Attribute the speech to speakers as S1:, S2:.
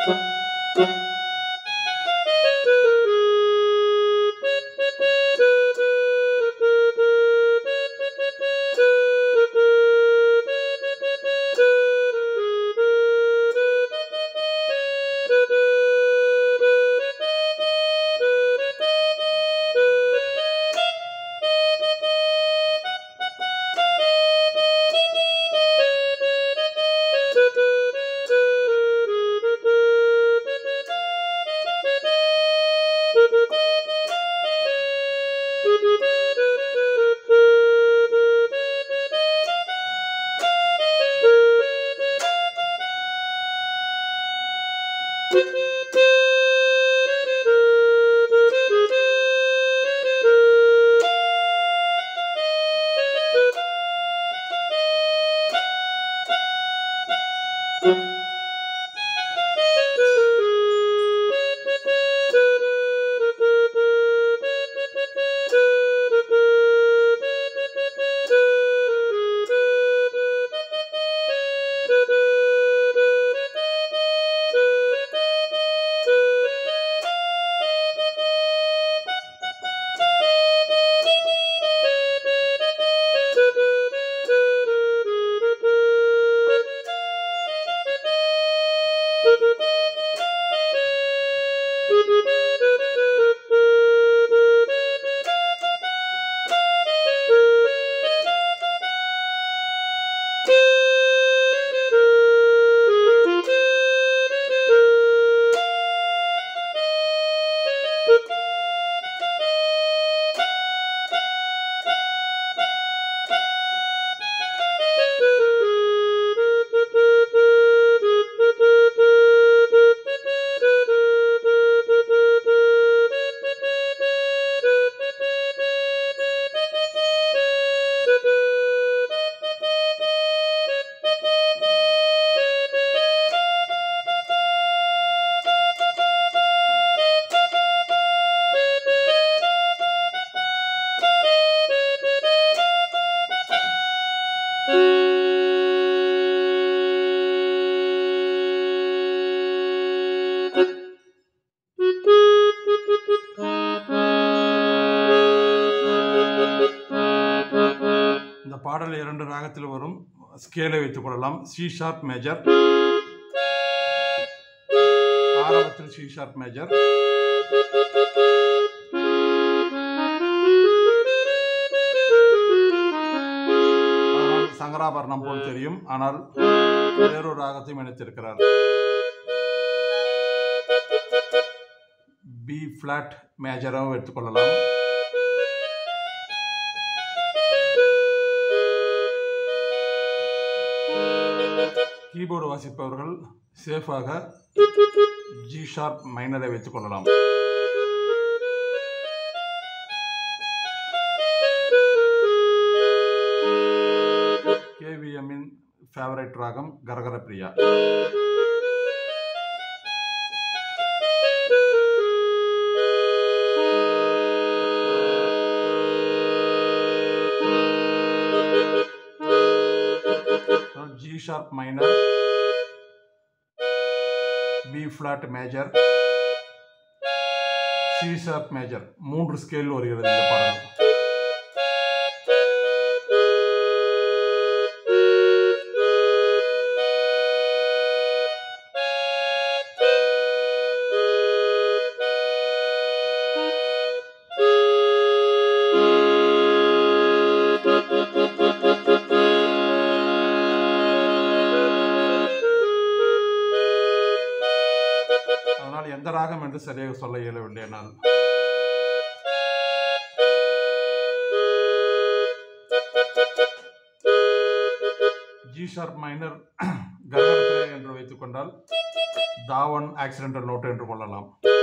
S1: இந்த பாடல் 2 ராகத்தில் வரும். ஸ்கேலை வைத்துக் கொள்ளலாம். சி ஷார்ப் மேஜர், ஆரம்பத்தில் சி ஷார்ப் மேஜர், சங்கராபரணம் போல் தெரியும், ஆனால் வேறொரு ராகத்தையும் இணைத்திருக்கிறார். பி ஃபிளாட் மேஜராகவும் எடுத்துக்கொள்ளலாம். கீபோர்டு வாசிப்பவர்கள் சேஃபாக ஜி ஷார்ப் மைனரை வைத்துக் கொள்ளலாம். கேவிஎம்மின் ஃபேவரைட் ராகம் Kharaharapriya. G sharp minor, B flat major, C sharp major, 3 scale வருகிறது இந்த பாடல். எந்த ராகம் என்று சரியாக சொல்ல இயலவில்லை என்னால். G sharp minor Kharaharapriya என்று வைத்துக் கொண்டால் தாவன் ஆக்சிடென்டல் நோட் என்று கொள்ளலாம்.